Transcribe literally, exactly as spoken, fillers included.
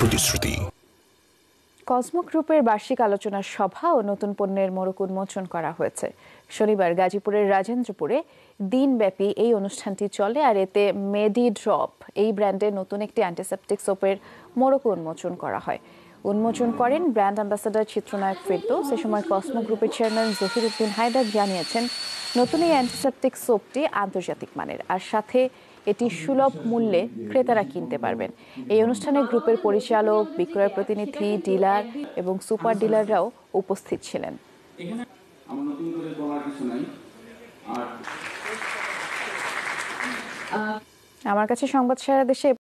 প্রতিশ্রুতি। কসমো গ্রুপের বার্ষিক আলোচনা সভা ও নতুন পণ্যের মোড়ক উন্মোচন করা হয়েছে। শনিবার গাজীপুরের রাজেন্দ্রপুরে দিনব্যাপী এই অনুষ্ঠানটি চলে, আর এতে মেডি ড্রপ এই ব্র্যান্ডের নতুন একটি অ্যান্টিসেপটিক সোপের মোড়ক উন্মোচন করা হয়। উন্মোচন করেন ব্র্যান্ড অ্যাম্বাসাডর চিত্রনায়ক ফেরদৌস। এ সময় কসমো গ্রুপের চেয়ারম্যান জহির উদ্দিন হায়দার জানিয়েছেন, নতুন এই অ্যান্টিসেপটিক সোপটি আন্তর্জাতিক মানের, আর সাথে এটি সুলভ মূল্যে ক্রেতারা কিনতে পারবেন। এই অনুষ্ঠানে গ্রুপের পরিচালক, বিক্রয় প্রতিনিধি, ডিলার এবং সুপার ডিলাররাও উপস্থিত ছিলেন। আমার কাছে সংবাদ সারা দেশে